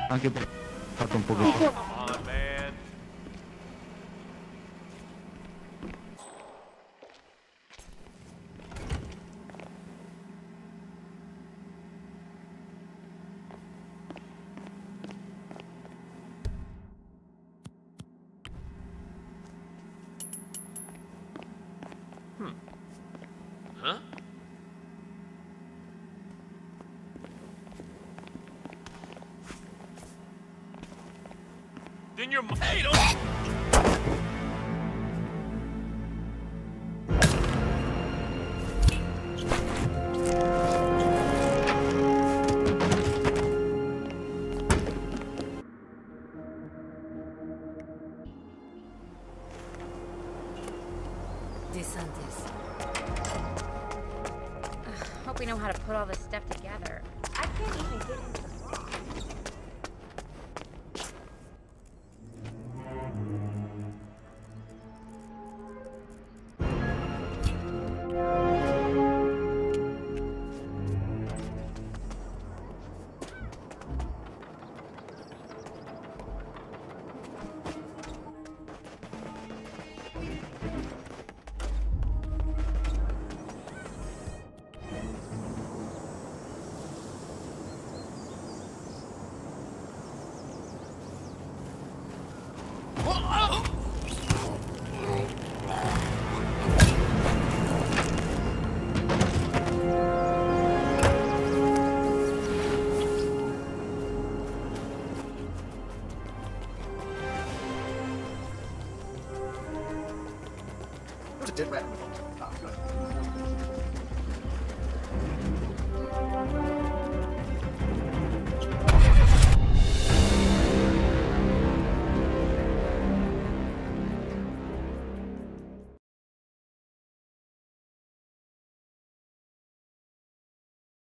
Anche perché ho fatto un Oh, pochettino. come on, man. Huh? Then you're hey, don't. DeSantis. Hope we know how to put all this stuff together. I can't even get into the box. There's a dead rat in the phone.